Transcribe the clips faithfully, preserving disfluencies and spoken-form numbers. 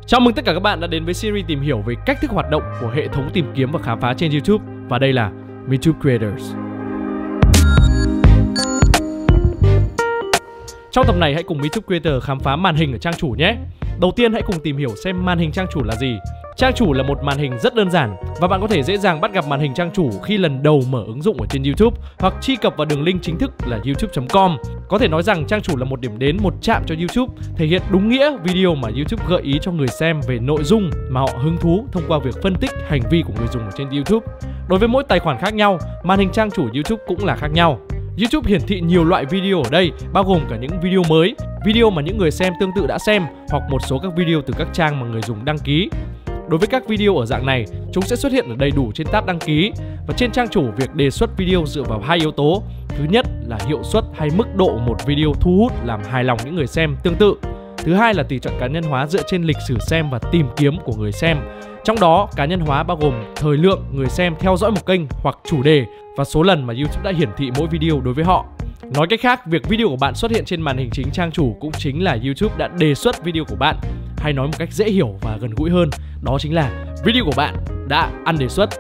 Chào mừng tất cả các bạn đã đến với series tìm hiểu về cách thức hoạt động của hệ thống tìm kiếm và khám phá trên YouTube. Và đây là MeTube Creators. Trong tập này hãy cùng MeTube Creator khám phá màn hình ở trang chủ nhé. Đầu tiên hãy cùng tìm hiểu xem màn hình trang chủ là gì. Trang chủ là một màn hình rất đơn giản và bạn có thể dễ dàng bắt gặp màn hình trang chủ khi lần đầu mở ứng dụng ở trên YouTube hoặc truy cập vào đường link chính thức là youtube chấm com. Có thể nói rằng trang chủ là một điểm đến, một trạm cho YouTube, thể hiện đúng nghĩa video mà YouTube gợi ý cho người xem về nội dung mà họ hứng thú thông qua việc phân tích hành vi của người dùng ở trên YouTube. Đối với mỗi tài khoản khác nhau, màn hình trang chủ YouTube cũng là khác nhau. YouTube hiển thị nhiều loại video ở đây, bao gồm cả những video mới, video mà những người xem tương tự đã xem hoặc một số các video từ các trang mà người dùng đăng ký. Đối với các video ở dạng này, chúng sẽ xuất hiện ở đầy đủ trên tab đăng ký. Và trên trang chủ, việc đề xuất video dựa vào hai yếu tố. Thứ nhất là hiệu suất hay mức độ một video thu hút làm hài lòng những người xem tương tự. Thứ hai là tùy chọn cá nhân hóa dựa trên lịch sử xem và tìm kiếm của người xem. Trong đó, cá nhân hóa bao gồm thời lượng người xem theo dõi một kênh hoặc chủ đề và số lần mà YouTube đã hiển thị mỗi video đối với họ. Nói cách khác, việc video của bạn xuất hiện trên màn hình chính trang chủ cũng chính là YouTube đã đề xuất video của bạn. Hay nói một cách dễ hiểu và gần gũi hơn, đó chính là video của bạn đã ăn đề xuất.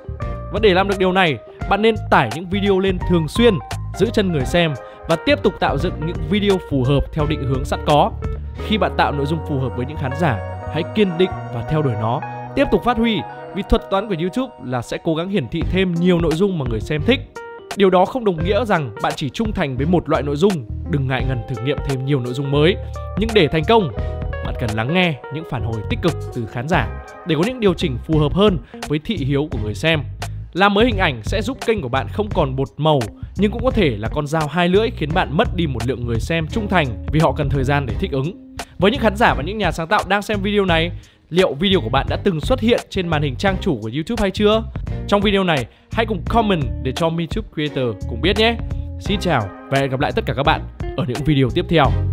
Và để làm được điều này, bạn nên tải những video lên thường xuyên, giữ chân người xem và tiếp tục tạo dựng những video phù hợp theo định hướng sẵn có. Khi bạn tạo nội dung phù hợp với những khán giả, hãy kiên định và theo đuổi nó, tiếp tục phát huy, vì thuật toán của YouTube là sẽ cố gắng hiển thị thêm nhiều nội dung mà người xem thích. Điều đó không đồng nghĩa rằng bạn chỉ trung thành với một loại nội dung, đừng ngại ngần thử nghiệm thêm nhiều nội dung mới. Nhưng để thành công, bạn cần lắng nghe những phản hồi tích cực từ khán giả để có những điều chỉnh phù hợp hơn với thị hiếu của người xem. Làm mới hình ảnh sẽ giúp kênh của bạn không còn một màu, nhưng cũng có thể là con dao hai lưỡi khiến bạn mất đi một lượng người xem trung thành vì họ cần thời gian để thích ứng. Với những khán giả và những nhà sáng tạo đang xem video này, liệu video của bạn đã từng xuất hiện trên màn hình trang chủ của YouTube hay chưa? Trong video này, hãy cùng comment để cho MeTube Creator cùng biết nhé. Xin chào và hẹn gặp lại tất cả các bạn ở những video tiếp theo.